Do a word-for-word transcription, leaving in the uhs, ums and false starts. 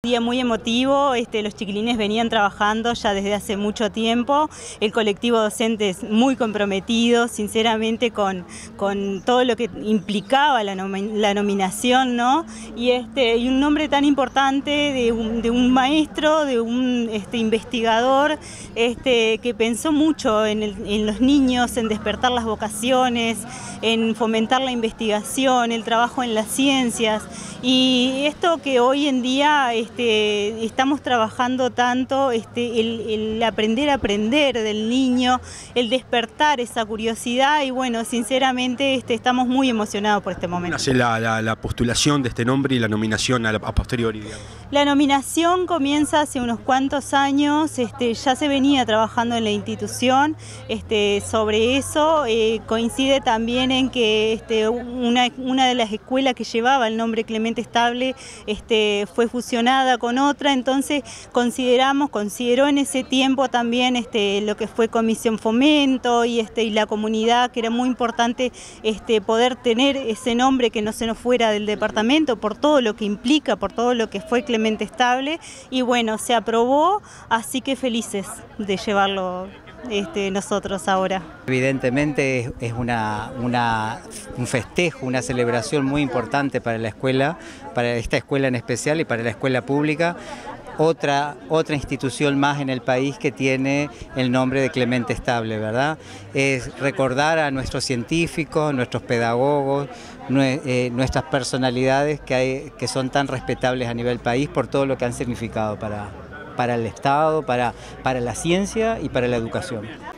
Día muy emotivo, este, los chiquilines venían trabajando ya desde hace mucho tiempo, el colectivo docente es muy comprometido, sinceramente, con, con todo lo que implicaba la, nom la nominación, ¿no? Y, este, y un nombre tan importante de un, de un maestro, de un este, investigador, este, que pensó mucho en, el, en los niños, en despertar las vocaciones, en fomentar la investigación, el trabajo en las ciencias, y esto que hoy en día Este, estamos trabajando tanto, este, el, el aprender a aprender del niño, el despertar esa curiosidad, y bueno, sinceramente este, estamos muy emocionados por este momento. ¿Cómo nace la, la, la postulación de este nombre y la nominación a, la, a posteriori, digamos? La nominación comienza hace unos cuantos años, este, ya se venía trabajando en la institución este, sobre eso, eh, coincide también en que este, una, una de las escuelas que llevaba el nombre Clemente Estable este, fue fusionada con otra, entonces consideramos, consideró en ese tiempo también este, lo que fue Comisión Fomento y, este, y la comunidad, que era muy importante este, poder tener ese nombre que no se nos fuera del departamento por todo lo que implica, por todo lo que fue Clemente Estable, y bueno, se aprobó, así que felices de llevarlo este, nosotros ahora. Evidentemente es, es una, una, un festejo, una celebración muy importante para la escuela, para esta escuela en especial y para la escuela pública. Otra, otra institución más en el país que tiene el nombre de Clemente Estable, ¿verdad? Es recordar a nuestros científicos, nuestros pedagogos, nue, eh, nuestras personalidades que, hay, que son tan respetables a nivel país por todo lo que han significado para, para el Estado, para, para la ciencia y para la educación.